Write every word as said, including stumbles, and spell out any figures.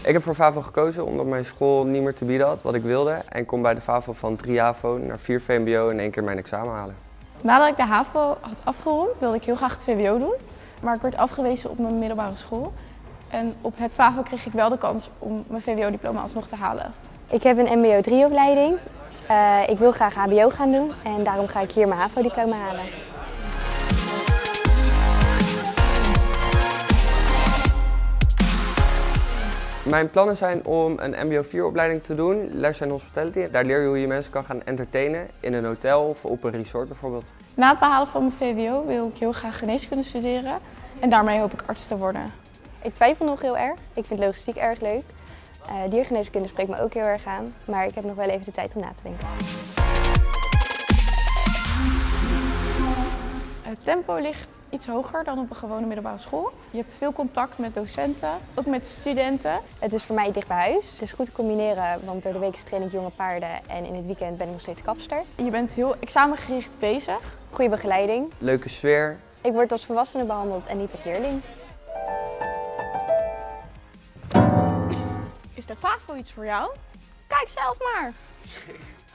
Ik heb voor VAVO gekozen omdat mijn school niet meer te bieden had wat ik wilde. En kon bij de VAVO van drie HAVO naar vier V M B O in één keer mijn examen halen. Nadat ik de HAVO had afgerond wilde ik heel graag het V W O doen. Maar ik werd afgewezen op mijn middelbare school. En op het VAVO kreeg ik wel de kans om mijn V W O-diploma alsnog te halen. Ik heb een M B O drie opleiding. Uh, ik wil graag H B O gaan doen en daarom ga ik hier mijn HAVO-diploma halen. Mijn plannen zijn om een M B O vier opleiding te doen, Leisure and Hospitality. Daar leer je hoe je mensen kan gaan entertainen in een hotel of op een resort bijvoorbeeld. Na het behalen van mijn V W O wil ik heel graag geneeskunde studeren en daarmee hoop ik arts te worden. Ik twijfel nog heel erg. Ik vind logistiek erg leuk. Uh, diergeneeskunde spreekt me ook heel erg aan, maar ik heb nog wel even de tijd om na te denken. Het tempo ligt iets hoger dan op een gewone middelbare school. Je hebt veel contact met docenten, ook met studenten. Het is voor mij dicht bij huis. Het is goed te combineren, want door de week train ik jonge paarden en in het weekend ben ik nog steeds kapster. Je bent heel examengericht bezig. Goede begeleiding. Leuke sfeer. Ik word als volwassene behandeld en niet als leerling. Is de VAVO iets voor jou? Kijk zelf maar!